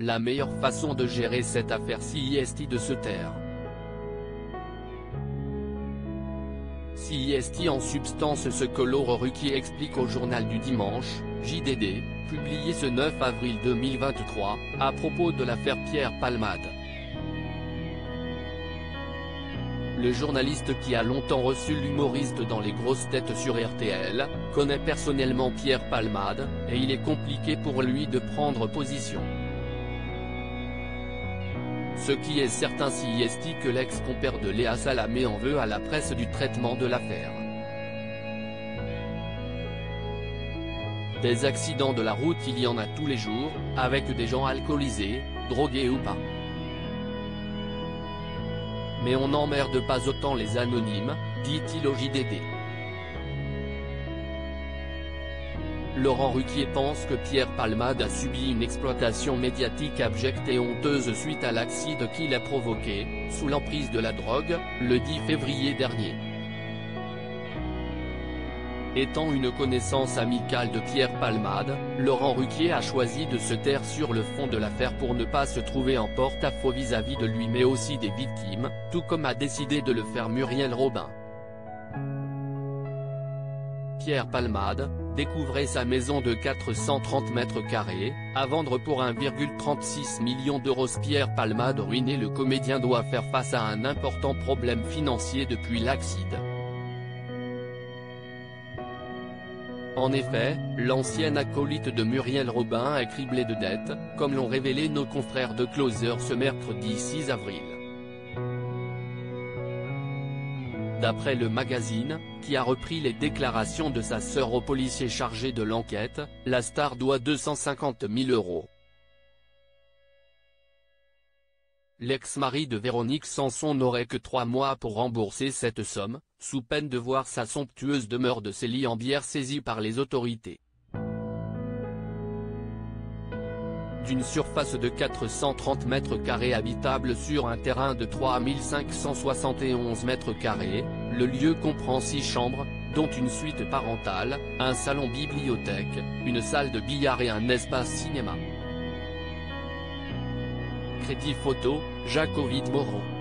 la meilleure façon de gérer cette affaire CIST de se taire. CIST en substance ce que Laurent Ruquier explique au journal du dimanche, JDD, publié ce 9 avril 2023, à propos de l'affaire Pierre Palmade. Le journaliste qui a longtemps reçu l'humoriste dans les grosses têtes sur RTL, connaît personnellement Pierre Palmade, et il est compliqué pour lui de prendre position. Ce qui est certain CIST que l'ex-compère de Léa Salamé en veut à la presse du traitement de l'affaire. Des accidents de la route il y en a tous les jours, avec des gens alcoolisés, drogués ou pas. Mais on n'emmerde pas autant les anonymes, dit-il au JDD. Laurent Ruquier pense que Pierre Palmade a subi une exploitation médiatique abjecte et honteuse suite à l'accident qu'il a provoqué, sous l'emprise de la drogue, le 10 février dernier. Étant une connaissance amicale de Pierre Palmade, Laurent Ruquier a choisi de se taire sur le fond de l'affaire pour ne pas se trouver en porte-à-faux vis-à-vis de lui mais aussi des victimes, tout comme a décidé de le faire Muriel Robin. Pierre Palmade découvrait sa maison de 430 mètres carrés, à vendre pour 1,36 million d'euros. Pierre Palmade ruiné, le comédien doit faire face à un important problème financier depuis l'accident. En effet, l'ancienne acolyte de Muriel Robin est criblée de dettes, comme l'ont révélé nos confrères de Closer ce mercredi 6 avril. D'après le magazine, qui a repris les déclarations de sa sœur aux policiers chargés de l'enquête, la star doit 250 000 €. L'ex-mari de Véronique Sanson n'aurait que 3 mois pour rembourser cette somme, sous peine de voir sa somptueuse demeure de Célie en Bière saisie par les autorités. D'une surface de 430 mètres carrés habitable sur un terrain de 3571 mètres carrés, le lieu comprend 6 chambres, dont une suite parentale, un salon-bibliothèque, une salle de billard et un espace cinéma. Crédit photo, Jacques Ovid Moreau.